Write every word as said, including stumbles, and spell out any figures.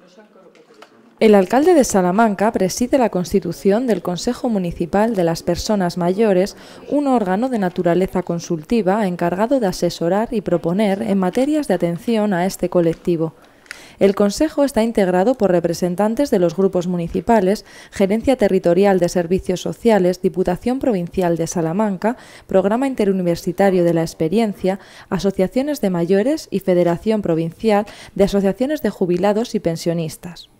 El alcalde de Salamanca preside la constitución del Consejo Municipal de las Personas Mayores, un órgano de naturaleza consultiva encargado de asesorar y proponer en materias de atención a este colectivo. El Consejo está integrado por representantes de los grupos municipales, Gerencia Territorial de Servicios Sociales, Diputación Provincial de Salamanca, Programa Interuniversitario de la Experiencia, asociaciones de mayores y Federación Provincial de Asociaciones de Jubilados y Pensionistas.